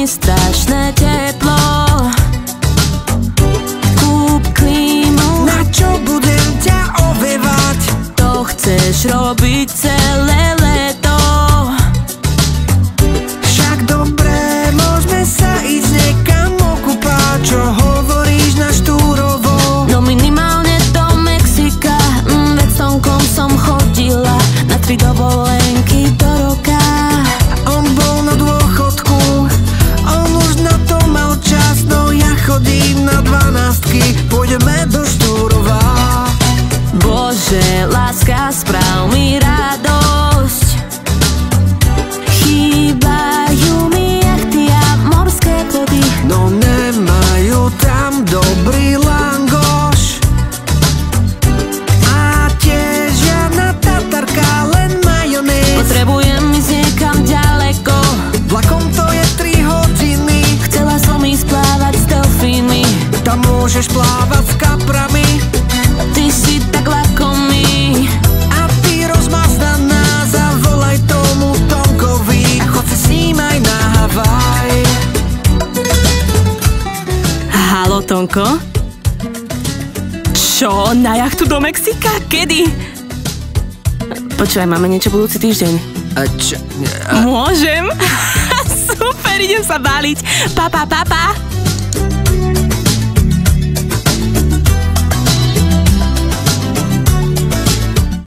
strašné teplo. Kúp klímu, na čo budem ťa ovievať? to chceš robiť celé leto. Však dobre, môžeme sa ísť niekam okúpať. Čo hovoríš na Štúrovo? No minimálne do Mexika, veď s Tonkom som chodila na 3 dovolenky do roka. On bol na dôchodku, on už na to mal čas. No ja chodím na 12, pôjdeme do Štúrova. Bože, láska, správ mi radosť. Chýbajú mi jachty a morské vody. No nemajú tam dobrý langoš. A tiež žiadna tatarka, len majonéz. Potrebujem ísť niekam ďaleko. Vlakom to je 3 hodiny. Chcela som ísť plávať s delfínmi. Tam môžeš plávať s kaprami. Ty si tak lakomý. A ty rozmaznaná, zavolaj tomu Tonkovi. A chod si s ním aj na Havaj. Halo, Tonko? Čo? Na jachtu do Mexika? Kedy? Počúvaj, máme niečo budúci týždeň. Môžem? Super, idem sa báliť. Papa.